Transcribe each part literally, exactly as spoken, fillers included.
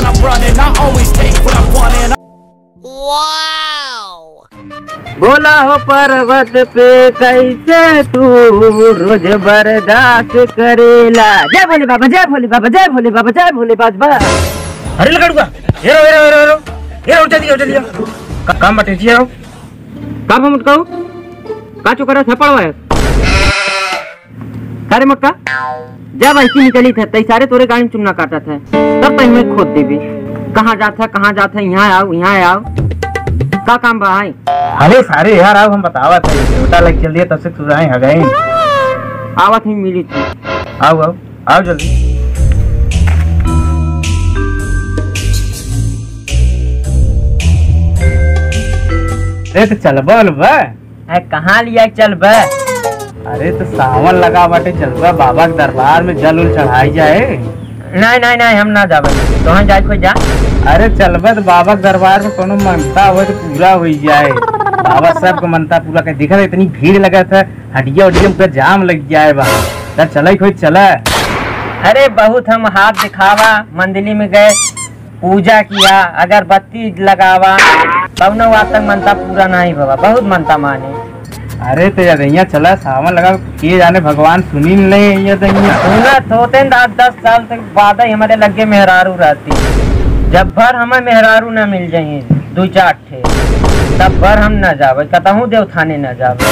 when I'm running, I always take what I want and wow! बोला हो पर्वत पे कैसे तू रोज बर्दाश्त करेला। जय भोले बाबा, जय भोले बाबा, जय भोले बाबा, जय भोले बाबा। अरे लगा ये रो ये रो ये रो ये उठ जल्दी उठ जल्दी का, काम बटे जी रो काम हम कहू का चुकरा थप्पड़ है सारे मक्का जब ऐसी निकली थे तई सारे तोरे गाड़ी चुनना काटा था तब तई मैं खोद देबी कहाँ जाता कहाँ जाता यहाँ आओ यहाँ आओ का काम बा है। अरे सारे यार आओ हम बतावा था छोटा लग चल दिया तब से तू आए आ गए आवत ही मिली थी। आओ आओ आओ जल्दी। अरे तो चल बोल बा कहाँ लिया चल बा। अरे तो सावन लगा बाटे चल बा बाबा के दरबार में जल उल चढ़ाई जाए। नहीं नहीं नहीं हम ना जावे तो जाए कोई जा। अरे चलबे तो बाबा के दरबार में कोनो मनता हो तो पूरा हो जाए। बाबा सब को मनता पूरा कर दिखा इतनी भीड़ लगा था हड्डिया उड्डिया पूरा जाम लग जाए वहाँ चल कोई चला। अरे बहुत हम हाथ दिखावा मंदिर में गए पूजा किया अगरबत्ती लगावा तब न वहाँ तक मनता पूरा नहीं बाबा बहुत मनता माने। अरे तो यहाँ चला सावन लगा किए जाने भगवान सुनी नहीं सुनत होते दस दस साल तक बाद हमारे लगे मेहरारू रहती जब भर हमें मेहरारू न मिल जाये दो चार ठे तब भर हम न जावे कहूँ देव थाने न जावे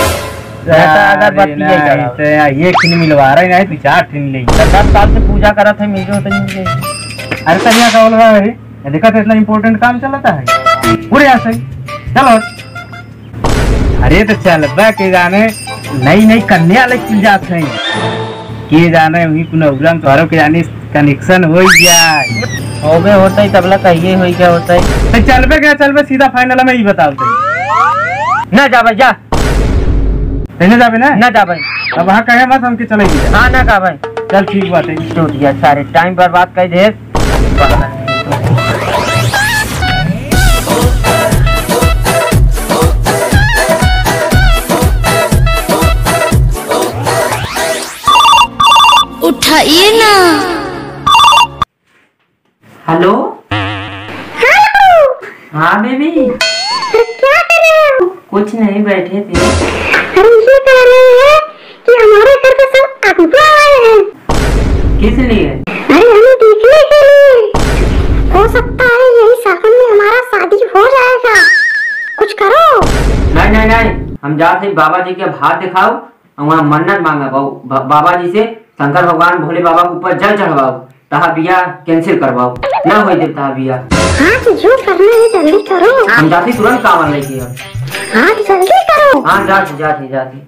ये खिन मिलवा रहे नहीं दो चार ठिन ले दस साल से पूजा करा था मिल तो मिल गई। अरे तनिया का बोल रहा है देखा था इतना इम्पोर्टेंट काम चलता है पूरे यहाँ से चलो। अरे तो चल बा के जाने नई नई कन्या लग जाते हैं के जाने वही पुनः तोहरों के जाने कनेक्शन हो जाए होबे होता है तबला कहिए हो क्या होता है। तो चल बे क्या चल बे सीधा फाइनल में ही बताओ ना जाबे जा नहीं जाबे ना ना जाबे अब वहाँ कहे मत हमके चलेगी। हाँ ना का भाई चल ठीक बात है तो दिया सारे टाइम बर्बाद कर दे। उठाइए ना। हेलो हाँ बेबी क्या कर रहे हो? कुछ नहीं बैठे थे। अरे ये कह रहे हैं कि हमारे घर पे सब अगुआ आए हैं। किस लिए? अरे हमें देखने के लिए। हो सकता है यही सावन में हमारा शादी हो जाएगा कुछ करो। नहीं नहीं नहीं हम जाते बाबा जी के हाथ दिखाओ और वहाँ मन्नत मांगा बा, बाबा जी से शंकर भगवान भोले बाबा के ऊपर जल चढ़वाओ तहा बिया कैंसिल करवाओ ना हो दे तहा बिया। हाँ तो जो करना है जल्दी करो। हम जाती तुरंत कामर लेके। हाँ तो जल्दी करो। हाँ जाती जाती जाती।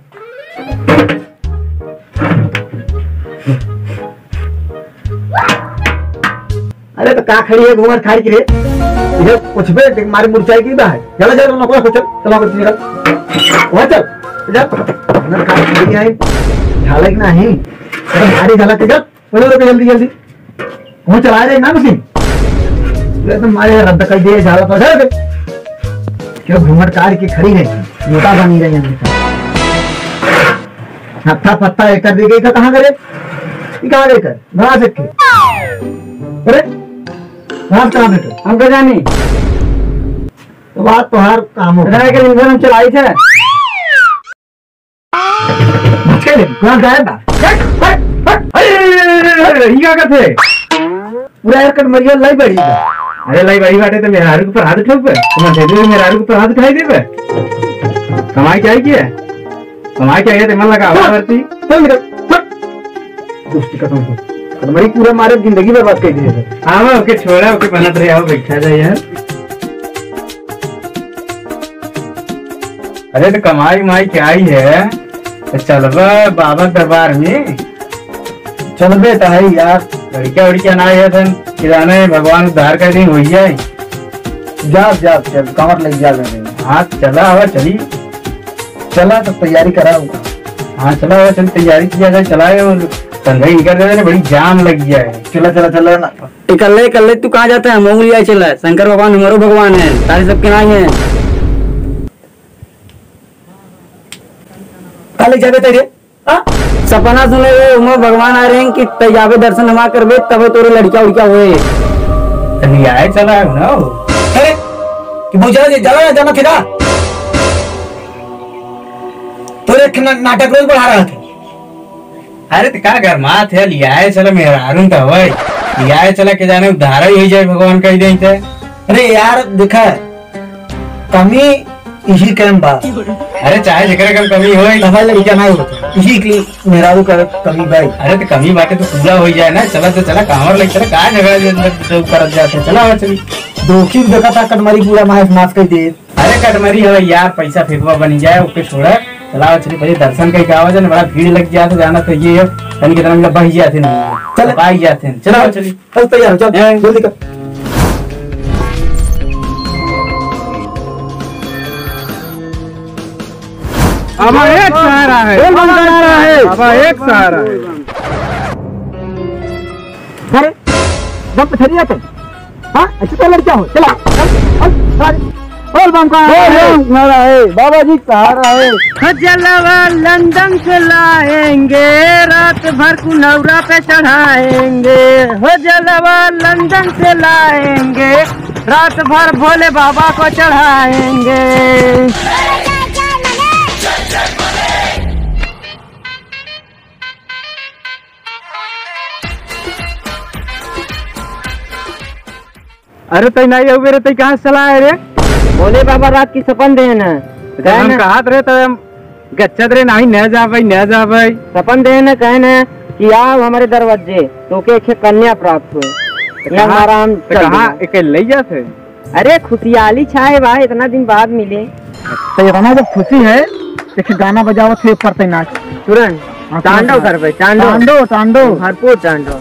अरे तो का खड़ी है घूमर खाई की रे इधर कुछ भी मारी मुरझाई की बाहर चला चल ना कोई चल चला कर निकल वहां चल इधर अंदर का खड़ी है झाला कि नहीं अरे भारी झाला के चल बोलो रे जल्दी जल्दी वो चला रे ना मशीन ये तो मारे रद्द कर दिए झाला तो चल क्यों घूमर कार की खड़ी है मोटा बनी रही है हत्था पत्ता एक कर दी गई था कहां करे ये कहां गए कर बना सकते अरे बात कहाँ बैठे हम क्या जानी तो बात तो हर काम हो रहा के इंजन हम चलाई थे चले कहाँ गया था अरे ये क्या करते पूरा यार कट मरिया लाई बड़ी है। अरे लाई बड़ी बाटे तो मेरे हाथ के ऊपर हाथ उठाओ पे तुम्हारे दे मेरे हाथ के ऊपर हाथ उठाई दे पे कमाई क्या किया कमाई क्या है ते मन लगा आवाज करती चल मेरा दोस्ती का तुम तुम्हारी पूरा मारे जिंदगी बर्बाद कर दी है। हाँ मैं ओके छोड़ा ओके बनत रहे आओ बैठा जाए यार। अरे तो कमाई माई क्या ही है तो चल बाबा दरबार में चल बेटा है यार लड़किया उड़किया ना है धन किराने भगवान उद्धार कर दी हो जाए जा जा चल कमर लग जा रहे हाँ चला हवा चली चला तो तैयारी करा हाँ चला हवा चल तैयारी किया जाए चलाए और संध्या निकल जाए बड़ी जाम लग गया है। चला चला चला ना इकल्ले इकल्ले तू कहाँ जाता है मोंगलिया चला शंकर भगवान हमारो भगवान है तारे सबके नाई है काले जाबे तेरे सपना सुने हुए उमर भगवान आ रहे हैं कि तैयाबे दर्शन हमा करबे तब तोरे लड़किया उड़किया हुए नहीं आए चला है ना वो। अरे कि बहुत ज्यादा ज्यादा जाना फिरा तो एक ना, नाटक रोज बढ़ा रहा था। अरे तो क्या घर मात है लिया है चला मेरा हारून तो भाई लिया है चला के जाने उधार ही जाए भगवान कह देते। अरे यार देखा कमी इसी कैम बा। अरे चाहे जिक्र कम कमी हो दफा लगी जाना होता इसी की मेहरारू का कमी भाई। अरे तो कमी बातें तो पूरा हो जाए ना। चला तो चला कांवर लग चला कहा झगड़ा जो कर जाते चला हो चली दोखी देखा था कटमारी पूरा मास मास कर दे। अरे कटमरी है यार पैसा फेंकवा बनी जाए उसके छोड़ा चला चली पहले दर्शन कहीं का आवाज बड़ा भीड़ लग गया तो जाना तो ये कहीं की तरह बह जाते चल पाई जाते चला चली चल तैयार चल जल्दी कर। अब एक सहारा है अब एक सहारा है। अरे जब पछड़िया तुम हाँ अच्छी तो लड़का हो चला बोल बंका है बाबा जी सहारा है। जलवा लंदन से लाएंगे रात भर कुनौरा पे चढ़ाएंगे। हो जलवा लंदन से लाएंगे रात भर भोले बाबा को चढ़ाएंगे। अरे तई नहीं हुए रे तई कहाँ चला है रे? भोले बाबा रात की सपन दे ना हम कहा रे तो हम गच्छत रे नहीं न जा भाई न जा भाई सपन दे ना कहे ना कि आओ हमारे दरवाजे तो के एक कन्या प्राप्त हुए हमारा हम कहा एक ले जाते। अरे खुशहाली छाए भाई इतना दिन बाद मिले तो इतना जब खुशी है देखिए गाना बजाओ थे पड़ते नाच तुरंत तांडव कर भाई तांडव तांडव तांडव भरपूर तांडव।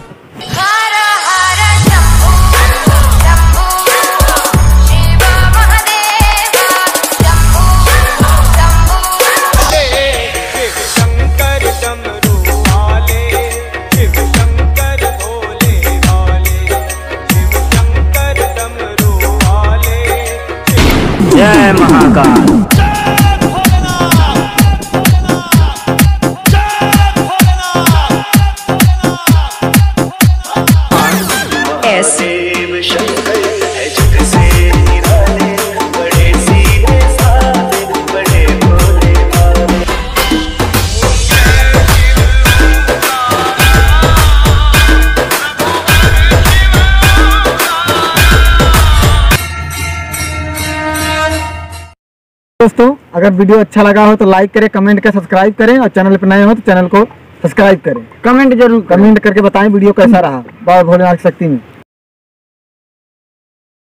जय महाकाल। दोस्तों अगर वीडियो अच्छा लगा हो तो लाइक करें कमेंट करें सब्सक्राइब करें और चैनल पर नए हो तो चैनल को सब्सक्राइब करें कमेंट जरूर कमेंट करके बताएं वीडियो कैसा रहा बाबा भोलेनाथ शक्ति में।